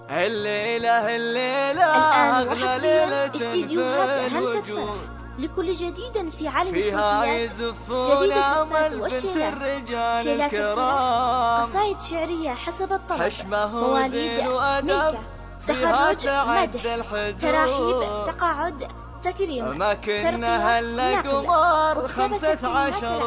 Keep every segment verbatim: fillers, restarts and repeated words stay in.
الليلة الليلة الآن وحصريا استديوهات همسة فرح لكل جديد في عالم الصوتيات، جديد الزفات والشيلات، شيلات الفرح، قصائد شعرية حسب الطلب، مواليد ميكا، تخرج مدح، تراحيب تقاعد تكريم، ترقية نقل، خمسة عشر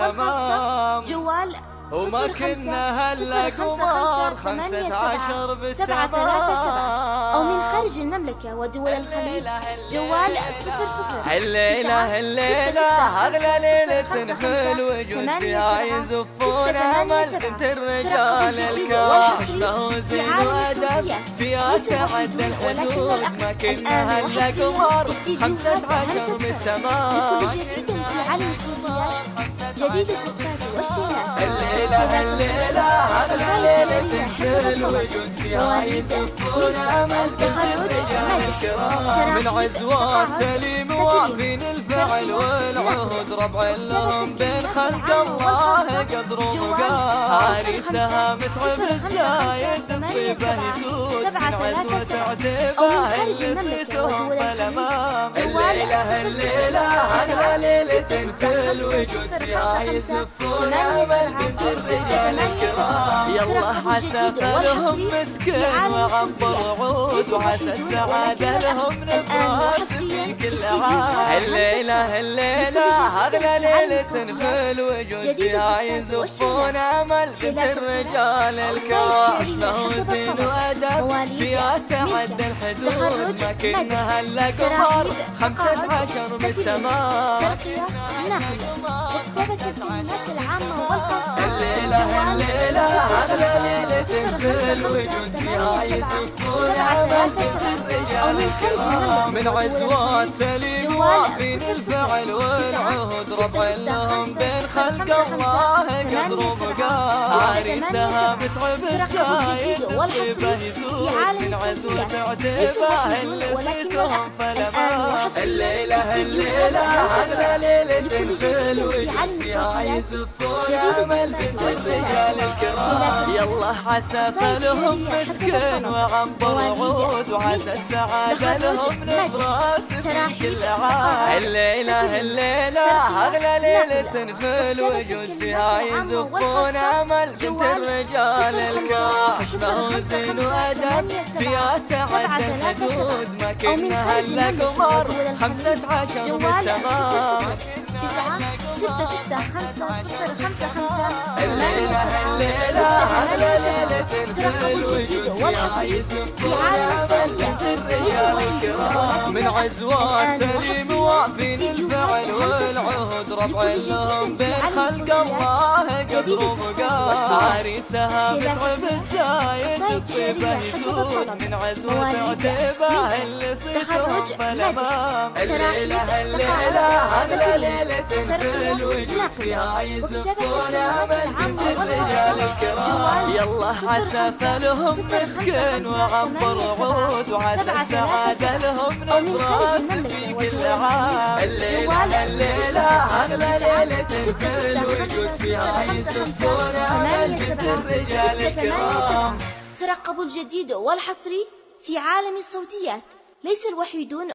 بالتمام، جوال وما كنا هلا قمر خمسة عشر سبعة ثلاثة سبعة أو من خارج المملكة ودول الخليج جوال صفر صفر. الليلة الليلة أغلى ليلة في الوجود فيها يزفون أمل بنت الرجال الكاش فوزين وأدب فيها تعدى الحدود ما كنا هلا قمر خمسة عشر بالتمام. لكل جديد في عالم الصوتيات، جديد الزفات والشيلات، الليلة الليلة أغلى ليلة في الوجود فيها يزفون أمل بنت الرجال الكرام من عزوات سليم وافين الفعل والعهد ربع لهم بين خلق الله قدر وقام عريسها متعب الزايد بطيبه يزود من عزوة عتيبه نسيته فالامام. الليلة الليلة أغلى ليلة في الوجود فيها يزفون أمل بنت الرجال الكرام يلا حسى لهم مسكين وعبر عود وعسى السعادة لهم نبراس في كل عام. الليلة الليلة أغلى ليلة في الوجود فيها يزفون أمل بنت الرجال الكاش فوزين وأدب فيها تعدى الحدود ما كنا هلا قمر خمسة عشر بالتمام. ترقية نقل وكتابة الكلمات العامة والخاصة. الليلة الليلة أغلى ليلة في الوجود فيها يزفون أمل بنت الرجال الكرام من عزوات سليم وافين الفعل والعهد ربع لهم بين خلق الله قدر وبقاء عريسها متعب الزايد بطيبه يزود من عزوة عتيبه نسيتهم فالامام. الليلة الليلة أغلى ليلة في الوجود فيها يزفون أمل بنت الرجال الكرام يلا حسى لهم مسكين وعنبر عود وعسى السعادة لهم نبراس في كل عام. الليلة الليلة أغلى ليلة في الوجود فيها يزفون أمل بنت الرجال الكاش فوزين وأدب فيها تعدى الحدود ما كنا هلا قمر خمسة عشر بالتمام. تسعة ستة ستة خمسة صفر خمسة خمسة. الليلة الليلة أغلى ليلة في الوجود فيها يزفون أمل بنت الرجال الكرام من عزوات سليم وافين الفعل والعهد ربع لهم بين خلق الله قدر وبقاء عريسها متعب الزايد بطيبه يزود من عزوة عتيبه نسيتهم فالامام. الليلة الليلة أغلى ليلة في الوجود فيها يزفون أمل بنت الرجال الكرام يلا حسى لهم مسكين وعنبر عود وعسى السعادة لهم نبراس في كل عام. الليلة الليلة أغلى ليلة في الوجود فيها يزفون أمل بنت الرجال الكرام. ترقبوا الجديد والحصري في عالم الصوتيات، ليس الوحيدون.